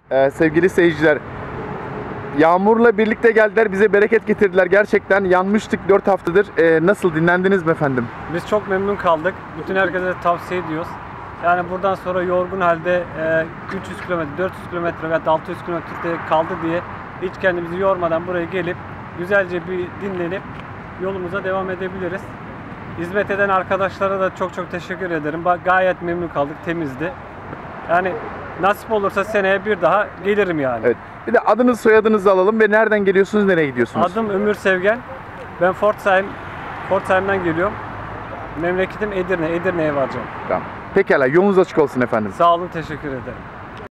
Sevgili seyirciler, yağmurla birlikte geldiler, bize bereket getirdiler. Gerçekten yanmıştık 4 haftadır. Nasıl, dinlendiniz mi efendim? Biz çok memnun kaldık. Bütün herkese tavsiye ediyoruz. Yani buradan sonra yorgun halde 300 kilometre, 400 kilometre veya 600 kilometre kaldı diye hiç kendimizi yormadan buraya gelip güzelce bir dinlenip yolumuza devam edebiliriz. Hizmet eden arkadaşlara da çok teşekkür ederim. Gayet memnun kaldık, temizdi. Yani nasip olursa seneye bir daha gelirim yani. Evet. Bir de adınız, soyadınızı alalım ve nereden geliyorsunuz, nereye gidiyorsunuz? Adım Ömür Sevgen. Ben Pforzheim'den geliyorum. Memleketim Edirne. Edirne'ye varacağım. Tamam. Pekala, yolunuz açık olsun efendim. Sağ olun, teşekkür ederim.